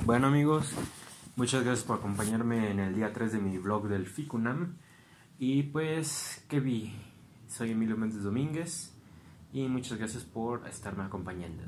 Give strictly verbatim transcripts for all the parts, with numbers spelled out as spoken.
Bueno amigos, muchas gracias por acompañarme en el día tres de mi vlog del FICUNAM. Y pues, ¿qué vi? Soy Emilio Méndez Domínguez y muchas gracias por estarme acompañando.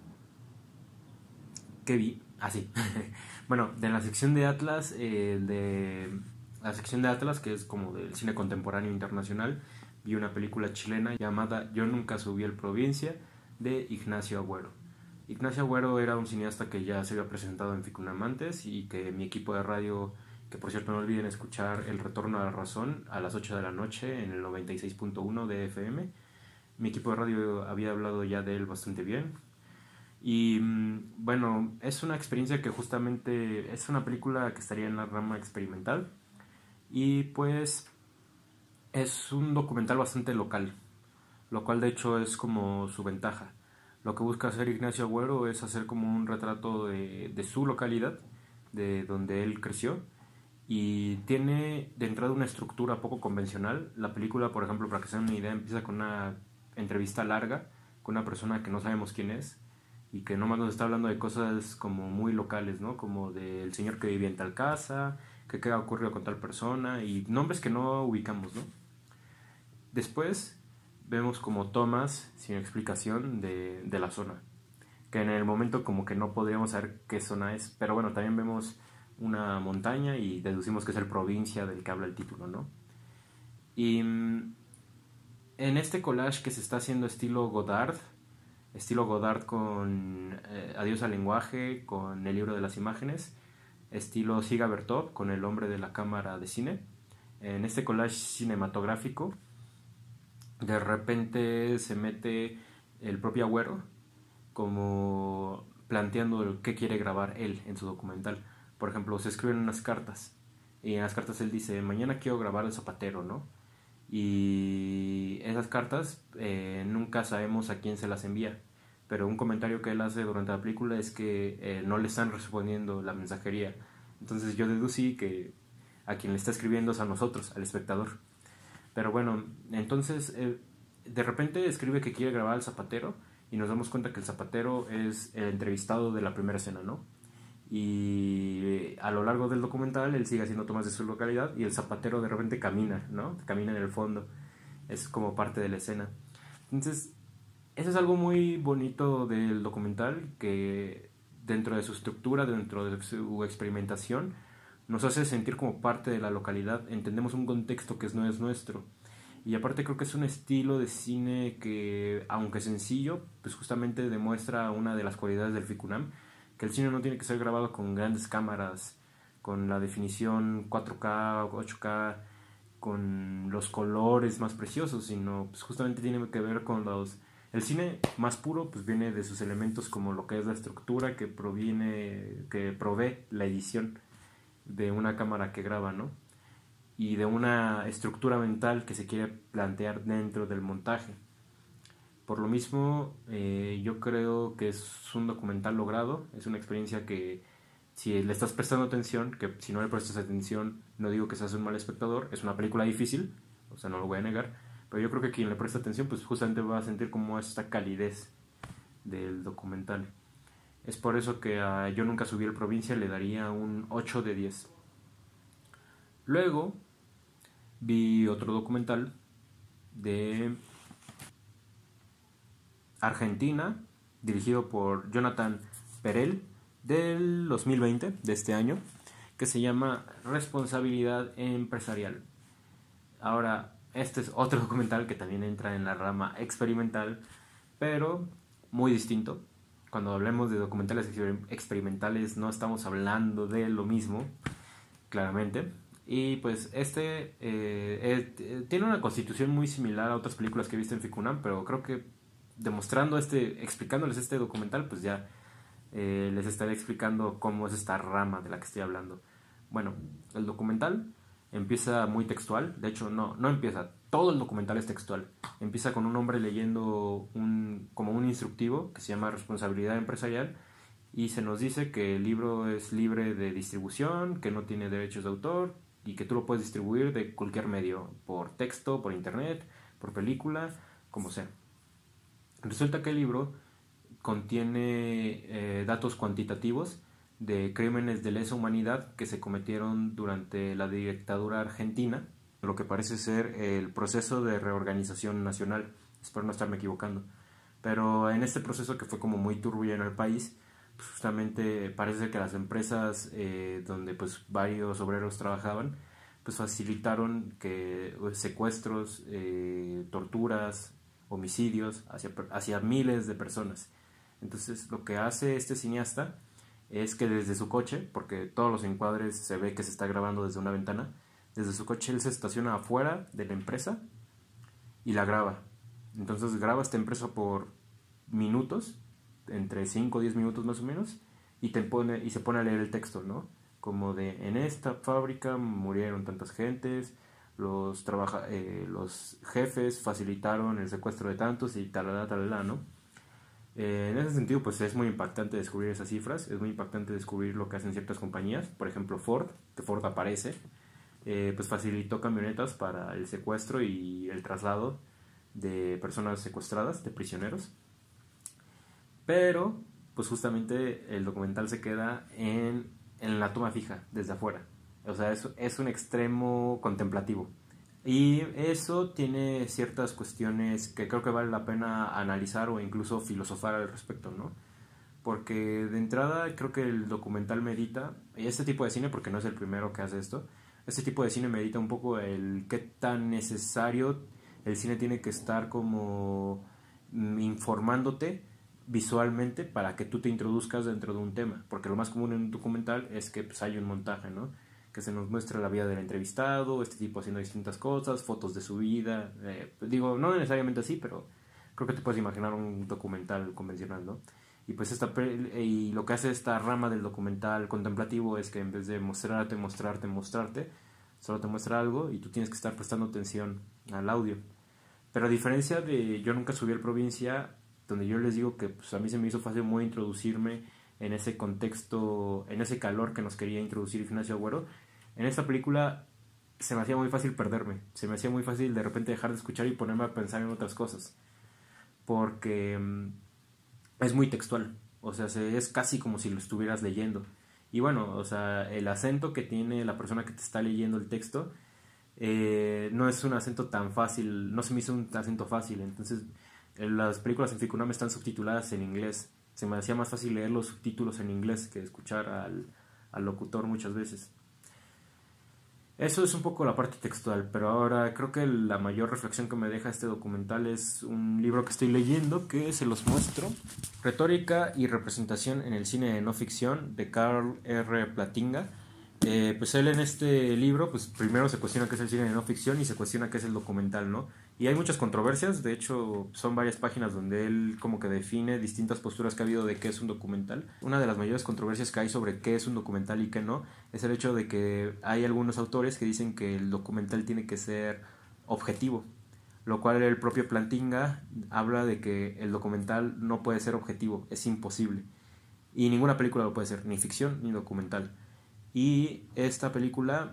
¿Qué vi? Ah, sí. Bueno, de la sección de Atlas, eh, de la sección de Atlas, que es como del cine contemporáneo internacional, vi una película chilena llamada Yo nunca subí el Provincia, de Ignacio Agüero. Ignacio Agüero era un cineasta que ya se había presentado en FICUNAM antes y que mi equipo de radio, que por cierto no olviden escuchar El Retorno a la Razón a las ocho de la noche en el noventa y seis punto uno de F M. Mi equipo de radio había hablado ya de él bastante bien. Y bueno, es una experiencia que justamente es una película que estaría en la rama experimental. Y pues es un documental bastante local, lo cual de hecho es como su ventaja. Lo que busca hacer Ignacio Agüero es hacer como un retrato de, de su localidad, de donde él creció, y tiene de entrada una estructura poco convencional. La película, por ejemplo, para que se den una idea, empieza con una entrevista larga con una persona que no sabemos quién es y que nomás nos está hablando de cosas como muy locales, ¿no? Como del señor que vivía en tal casa, que qué ha ocurrido con tal persona y nombres que no ubicamos, ¿no? Después vemos como tomas sin explicación de, de la zona, que en el momento como que no podríamos saber qué zona es, pero bueno, también vemos una montaña y deducimos que es el provincia del que habla el título, ¿no? Y mm, en este collage que se está haciendo estilo Godard, estilo Godard con eh, Adiós al lenguaje, con El libro de las imágenes, estilo Siga Bertov con El hombre de la cámara de cine, en este collage cinematográfico de repente se mete el propio Agüero como planteando qué quiere grabar él en su documental. Por ejemplo, se escriben unas cartas y en las cartas él dice, mañana quiero grabar El Zapatero, ¿no? Y esas cartas eh, nunca sabemos a quién se las envía, pero un comentario que él hace durante la película es que eh, no le están respondiendo la mensajería. Entonces yo deducí que a quien le está escribiendo es a nosotros, al espectador. Pero bueno, entonces eh, de repente escribe que quiere grabar al zapatero y nos damos cuenta que el zapatero es el entrevistado de la primera escena, ¿no? Y eh, a lo largo del documental él sigue haciendo tomas de su localidad y el zapatero de repente camina, ¿no? Camina en el fondo. Es como parte de la escena. Entonces, eso es algo muy bonito del documental, que dentro de su estructura, dentro de su experimentación, nos hace sentir como parte de la localidad, entendemos un contexto que no es nuestro. Y aparte creo que es un estilo de cine que, aunque sencillo, pues justamente demuestra una de las cualidades del FICUNAM, que el cine no tiene que ser grabado con grandes cámaras, con la definición cuatro K, ocho K, con los colores más preciosos, sino pues justamente tiene que ver con los... El cine más puro pues viene de sus elementos como lo que es la estructura que proviene, que provee la edición de una cámara que graba, ¿no? Y de una estructura mental que se quiere plantear dentro del montaje. Por lo mismo, eh, yo creo que es un documental logrado, es una experiencia que si le estás prestando atención, que si no le prestas atención, no digo que seas un mal espectador, es una película difícil, o sea, no lo voy a negar, pero yo creo que quien le presta atención, pues justamente va a sentir como esta calidez del documental. Es por eso que a Yo nunca subí el Provincia le daría un ocho de diez. Luego vi otro documental de Argentina, dirigido por Jonathan Perel, del dos mil veinte, de este año, que se llama Responsabilidad Empresarial. Ahora, este es otro documental que también entra en la rama experimental, pero muy distinto. Cuando hablemos de documentales experimentales no estamos hablando de lo mismo, claramente. Y pues este eh, eh, tiene una constitución muy similar a otras películas que he visto en FICUNAM, pero creo que demostrando este, explicándoles este documental, pues ya eh, les estaré explicando cómo es esta rama de la que estoy hablando. Bueno, el documental empieza muy textual, de hecho no, no empieza, todo el documental es textual. Empieza con un hombre leyendo un, como un instructivo que se llama Responsabilidad Empresarial y se nos dice que el libro es libre de distribución, que no tiene derechos de autor y que tú lo puedes distribuir de cualquier medio, por texto, por internet, por película, como sea. Resulta que el libro contiene eh, datos cuantitativos de crímenes de lesa humanidad que se cometieron durante la dictadura argentina, lo que parece ser el proceso de reorganización nacional. Espero no estarme equivocando. Pero en este proceso, que fue como muy turbio en el país, pues justamente parece que las empresas eh, donde pues varios obreros trabajaban, pues facilitaron que secuestros, eh, torturas, homicidios hacia, hacia miles de personas. Entonces lo que hace este cineasta es que desde su coche, porque todos los encuadres se ve que se está grabando desde una ventana, desde su coche él se estaciona afuera de la empresa y la graba. Entonces graba esta empresa por minutos, entre cinco o diez minutos más o menos, y, te pone, y se pone a leer el texto, ¿no? Como de, en esta fábrica murieron tantas gentes, los, trabaja, eh, los jefes facilitaron el secuestro de tantos y talala, talala, ¿no? Eh, en ese sentido, pues es muy impactante descubrir esas cifras, es muy impactante descubrir lo que hacen ciertas compañías, por ejemplo Ford, que Ford aparece, eh, pues facilitó camionetas para el secuestro y el traslado de personas secuestradas, de prisioneros, pero pues justamente el documental se queda en, en la toma fija, desde afuera, o sea, es, es un extremo contemplativo. Y eso tiene ciertas cuestiones que creo que vale la pena analizar o incluso filosofar al respecto, ¿no? Porque de entrada creo que el documental medita, y este tipo de cine, porque no es el primero que hace esto, este tipo de cine medita un poco el qué tan necesario el cine tiene que estar como informándote visualmente para que tú te introduzcas dentro de un tema, porque lo más común en un documental es que pues, hay un montaje, ¿no? Que se nos muestra la vida del entrevistado, este tipo haciendo distintas cosas, fotos de su vida, eh, digo, no necesariamente así, pero creo que te puedes imaginar un documental convencional, ¿no? Y pues esta y lo que hace esta rama del documental contemplativo es que en vez de mostrarte, mostrarte, mostrarte, solo te muestra algo y tú tienes que estar prestando atención al audio. Pero a diferencia de Yo nunca subí al Provincia, donde yo les digo que pues, a mí se me hizo fácil muy introducirme en ese contexto, en ese calor que nos quería introducir Ignacio Agüero, en esta película se me hacía muy fácil perderme, se me hacía muy fácil de repente dejar de escuchar y ponerme a pensar en otras cosas, porque um, es muy textual, o sea, se, es casi como si lo estuvieras leyendo. Y bueno, o sea, el acento que tiene la persona que te está leyendo el texto eh, no es un acento tan fácil, no se me hizo un acento fácil, entonces las películas en Ficunam están subtituladas en inglés. Se me hacía más fácil leer los subtítulos en inglés que escuchar al, al locutor muchas veces. Eso es un poco la parte textual, pero ahora creo que la mayor reflexión que me deja este documental es un libro que estoy leyendo, que se los muestro. Retórica y representación en el cine de no ficción, de Karl R. Platinga. Eh, pues él en este libro, pues primero se cuestiona qué es el cine de no ficción y se cuestiona qué es el documental, ¿no? Y hay muchas controversias, de hecho son varias páginas donde él como que define distintas posturas que ha habido de qué es un documental. Una de las mayores controversias que hay sobre qué es un documental y qué no, es el hecho de que hay algunos autores que dicen que el documental tiene que ser objetivo, lo cual el propio Plantinga habla de que el documental no puede ser objetivo, es imposible. Y ninguna película lo puede ser, ni ficción ni documental. Y esta película,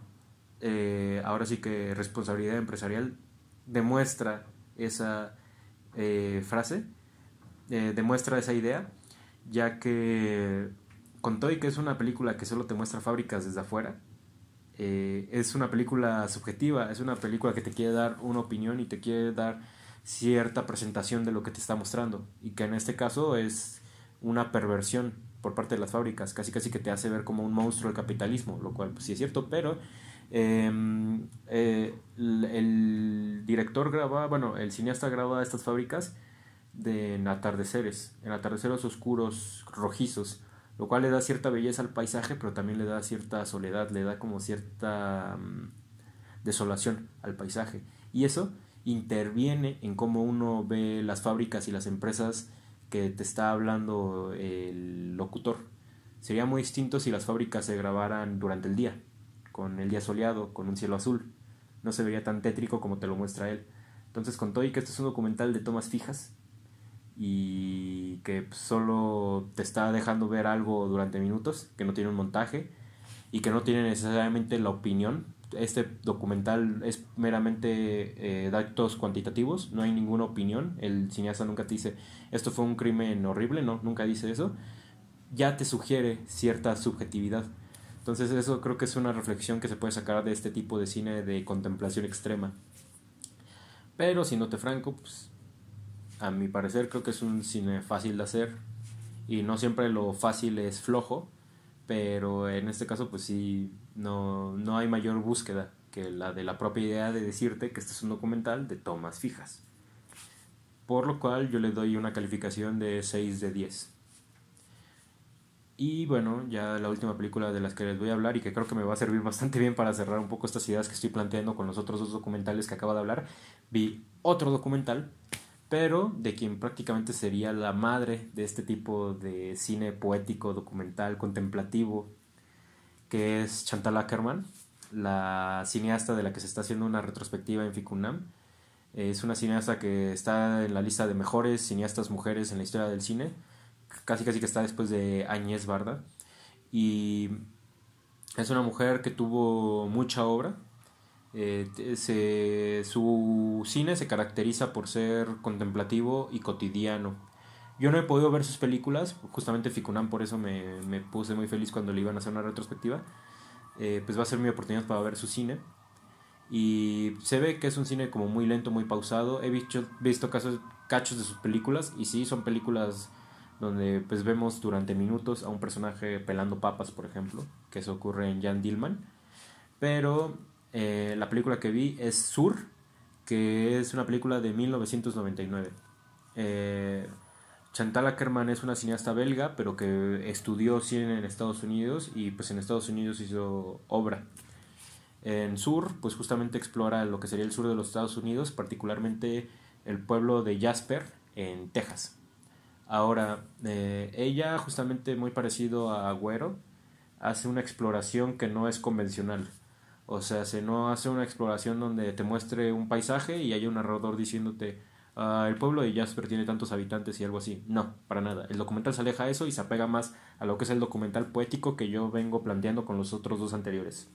eh, ahora sí que responsabilidad empresarial, demuestra esa eh, frase, eh, demuestra esa idea, ya que con todo y que es una película que solo te muestra fábricas desde afuera, eh, es una película subjetiva, es una película que te quiere dar una opinión y te quiere dar cierta presentación de lo que te está mostrando, y que en este caso es una perversión por parte de las fábricas, casi casi que te hace ver como un monstruo el capitalismo, lo cual pues sí es cierto, pero eh, eh, el, el director graba, bueno, el cineasta graba estas fábricas de, en atardeceres, en atardeceres oscuros, rojizos, lo cual le da cierta belleza al paisaje, pero también le da cierta soledad, le da como cierta um, desolación al paisaje, y eso interviene en cómo uno ve las fábricas y las empresas que te está hablando el locutor. Sería muy distinto si las fábricas se grabaran durante el día, con el día soleado, con un cielo azul. No se vería tan tétrico como te lo muestra él. Entonces, con todo y que esto es un documental de tomas fijas y que solo te está dejando ver algo durante minutos, que no tiene un montaje y que no tiene necesariamente la opinión, este documental es meramente eh, datos cuantitativos, no hay ninguna opinión, el cineasta nunca te dice esto fue un crimen horrible, no, nunca dice eso, ya te sugiere cierta subjetividad. Entonces eso creo que es una reflexión que se puede sacar de este tipo de cine de contemplación extrema. Pero siéndote franco, pues a mi parecer creo que es un cine fácil de hacer y no siempre lo fácil es flojo, pero en este caso pues sí, no, no hay mayor búsqueda que la de la propia idea de decirte que este es un documental de tomas fijas. Por lo cual yo le doy una calificación de seis de diez. Y bueno, ya la última película de las que les voy a hablar y que creo que me va a servir bastante bien para cerrar un poco estas ideas que estoy planteando con los otros dos documentales que acabo de hablar. Vi otro documental, pero de quien prácticamente sería la madre de este tipo de cine poético, documental, contemplativo, que es Chantal Akerman, la cineasta de la que se está haciendo una retrospectiva en Ficunam. Es una cineasta que está en la lista de mejores cineastas mujeres en la historia del cine, casi casi que está después de Agnès Varda, y es una mujer que tuvo mucha obra. Eh, se, su cine se caracteriza por ser contemplativo y cotidiano. Yo no he podido ver sus películas, justamente Ficunam, por eso me, me puse muy feliz cuando le iban a hacer una retrospectiva. Eh, pues va a ser mi oportunidad para ver su cine. Y se ve que es un cine como muy lento, muy pausado. He visto, visto casos, cachos de sus películas y sí, son películas donde pues vemos durante minutos a un personaje pelando papas, por ejemplo, que eso ocurre en Jan Dillman. Pero eh, la película que vi es Sur, que es una película de mil novecientos noventa y nueve. Eh, Chantal Akerman es una cineasta belga, pero que estudió cine en Estados Unidos y pues en Estados Unidos hizo obra. En Sur, pues justamente explora lo que sería el sur de los Estados Unidos, particularmente el pueblo de Jasper, en Texas. Ahora, eh, ella, justamente muy parecido a Agüero, hace una exploración que no es convencional. O sea, se no hace una exploración donde te muestre un paisaje y haya un narrador diciéndote uh, el pueblo de Jasper tiene tantos habitantes y algo así. No, para nada. El documental se aleja de eso y se apega más a lo que es el documental poético que yo vengo planteando con los otros dos anteriores.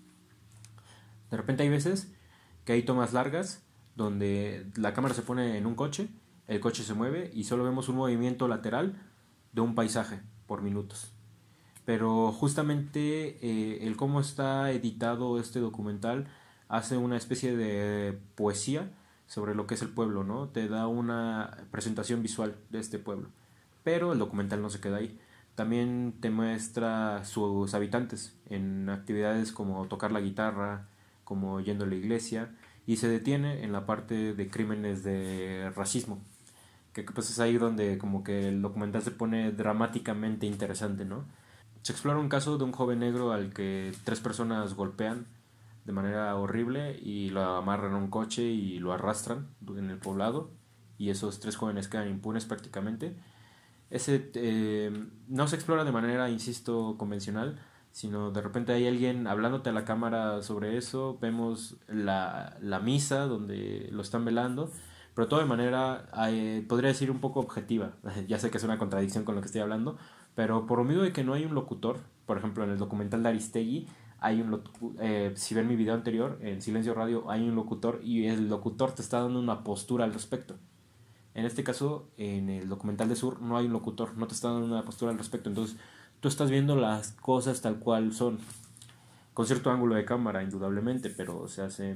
De repente hay veces que hay tomas largas donde la cámara se pone en un coche, el coche se mueve y solo vemos un movimiento lateral de un paisaje por minutos. Pero justamente eh, el cómo está editado este documental hace una especie de poesía sobre lo que es el pueblo, ¿no? Te da una presentación visual de este pueblo. Pero el documental no se queda ahí. También te muestra sus habitantes en actividades como tocar la guitarra, como yendo a la iglesia, y se detiene en la parte de crímenes de racismo, que pues es ahí donde como que el documental se pone dramáticamente interesante, ¿no? Se explora un caso de un joven negro al que tres personas golpean de manera horrible y lo amarran a un coche y lo arrastran en el poblado, y esos tres jóvenes quedan impunes prácticamente. Ese eh, no se explora de manera, insisto, convencional, sino de repente hay alguien hablándote a la cámara sobre eso. Vemos la, la misa donde lo están velando, pero todo de manera, eh, podría decir, un poco objetiva. Ya sé que es una contradicción con lo que estoy hablando, pero por lo mismo de que no hay un locutor. Por ejemplo, en el documental de Aristegui hay un eh, si ven mi video anterior en Silencio Radio, hay un locutor y el locutor te está dando una postura al respecto. En este caso, en el documental de Sur no hay un locutor, no te está dando una postura al respecto. Entonces tú estás viendo las cosas tal cual son, con cierto ángulo de cámara, indudablemente, pero se hace...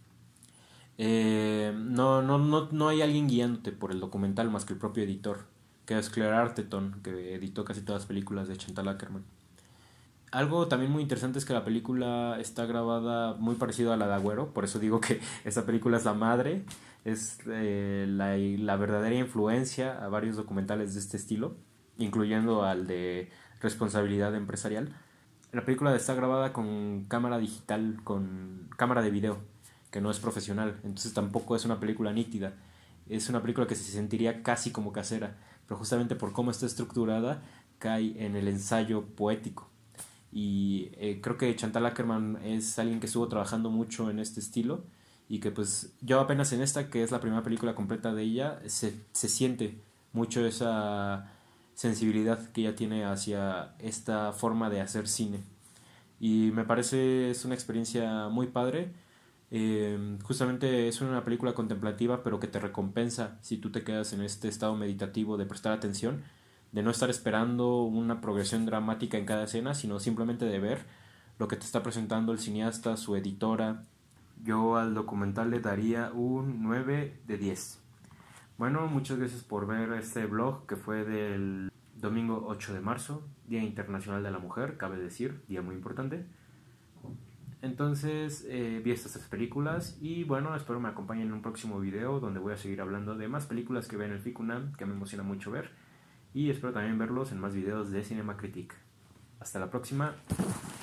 Eh, no, no, no, no hay alguien guiándote por el documental más que el propio editor, que es Claire Arterton, que editó casi todas las películas de Chantal Akerman. Algo también muy interesante es que la película está grabada muy parecido a la de Agüero, por eso digo que esta película es la madre, es eh, la, la verdadera influencia a varios documentales de este estilo, incluyendo al de responsabilidad empresarial. La película está grabada con cámara digital, con cámara de video, que no es profesional, entonces tampoco es una película nítida, es una película que se sentiría casi como casera, pero justamente por cómo está estructurada cae en el ensayo poético. Y eh, creo que Chantal Akerman es alguien que estuvo trabajando mucho en este estilo y que pues yo apenas en esta, que es la primera película completa de ella, se, se siente mucho esa sensibilidad que ella tiene hacia esta forma de hacer cine y me parece es una experiencia muy padre. Eh, justamente es una película contemplativa pero que te recompensa si tú te quedas en este estado meditativo de prestar atención de no estar esperando una progresión dramática en cada escena, sino simplemente de ver lo que te está presentando el cineasta, su editora. Yo al documental le daría un nueve de diez. Bueno, muchas gracias por ver este vlog que fue del domingo ocho de marzo, Día Internacional de la Mujer, cabe decir, día muy importante. Entonces eh, vi estas tres películas y bueno, espero me acompañen en un próximo video donde voy a seguir hablando de más películas que ven el FICUNAM, que me emociona mucho ver, y espero también verlos en más videos de Cinema Critique. Hasta la próxima.